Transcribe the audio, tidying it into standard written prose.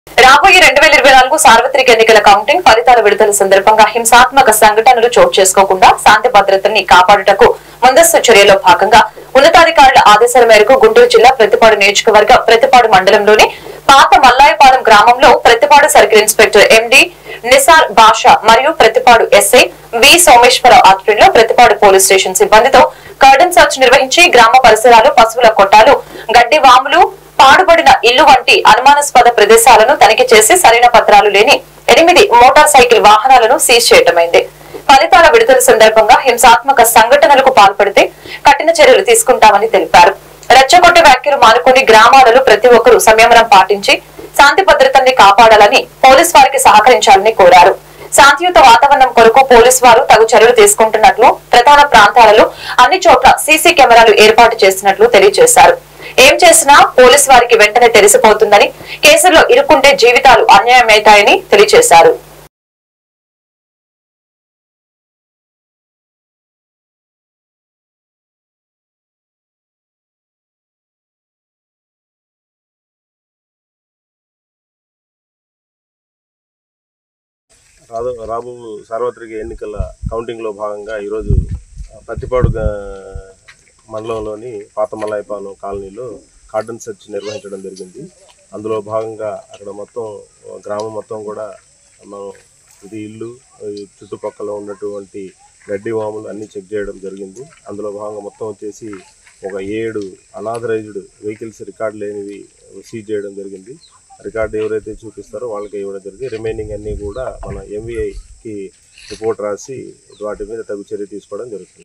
రాబోయే 2024 సార్వత్రిక ఎన్నికల కౌంటింగ్ ఫలితాల విడుదల సందర్భంగా హింసాత్మక సంఘటనలు చోటు చేసుకోకుండా శాంతి భద్రతల్ని కాపాడుటకు ముందస్తు చర్యలో భాగంగా ఉన్నతాధికారుల ఆదేశాల మేరకు గుంటూరు జిల్లా ప్రతిపాడు నియోజకవర్గ ప్రతిపాడు మండలంలోని పాత మల్లాయపాలెం గ్రామంలో Prathipadu circle inspector MD Nisar Basha మరియు ప్రతిపాడు ఎస్ఐ వి సోమేశ్వరరావు ఆధ్వర్యంలో ప్రతిపాడు పోలీస్ స్టేషన్ సిబ్బందితో కర్డన్ సర్చ్ నిర్వహించి గ్రామ పరిసరాలు పశువుల కొట్టాలు గడ్డి వాములు పాడుబడిన ఇల్లు వంటి అనుమానాస్పద ప్రదేశాలను తనిఖీ చేసి సరైన పత్రాలు లేని 8 మోటార్ సైకిల్ వాహనాలను సీజ్ చేయటమైంది. ఫలితాల విడుదల సందర్భంగా హింసాత్మక సంఘటనలకు పాల్పడితే కఠిన చర్యలు తీసుకుంటామని తెలిపారు. రెచ్చగొట్టే వ్యాఖ్యలు మానుకుని గ్రామాలలో ప్రతి ఒక్కరూ సంయమనం పాటించి శాంతి భద్రతల్ని కాపాడాలని పోలీసు వారికి సహకరించాలని కోరారు. శాంతియుత వాతావరణం కొరకు పోలీసు వారు తగు చర్యలు తీసుకుంటున్నట్లు ప్రధాన ప్రాంతాలలో అన్ని చోట్ల సీసీ కెమెరాలు ఏర్పాటు చేసినట్లు తెలియజేశారు. ఏం చేసినా పోలీసు వారికి వెంటనే తెలిసిపోతుందని, కేసుల్లో ఇరుక్కుంటే జీవితాలు అన్యాయమవుతాయని తెలియజేశారు. రాబో సార్వత్రిక ఎన్నికల కౌంటింగ్లో భాగంగా ఈరోజు ప్రతిపాడు మండలంలోని పాత మల్లాయపాలెం కాలనీలో కార్డన్ సెర్చ్ నిర్వహించడం జరిగింది. అందులో భాగంగా అక్కడ మొత్తం గ్రామం మొత్తం కూడా మనం ఇది ఇల్లు చుట్టుపక్కల ఉన్నటువంటి గడ్డి వాములు అన్నీ చెక్ చేయడం జరిగింది. అందులో భాగంగా మొత్తం వచ్చేసి ఒక 7 అనాథరైజ్డ్ వెహికల్స్ రికార్డు లేనివి సీజ్ చేయడం జరిగింది. రికార్డు ఎవరైతే చూపిస్తారో వాళ్ళకి ఇవ్వడం జరిగింది. రిమైనింగ్ అన్నీ కూడా మన ఎంవీఐకి రిపోర్ట్ రాసి వాటి మీద తగు చర్య తీసుకోవడం జరుగుతుంది.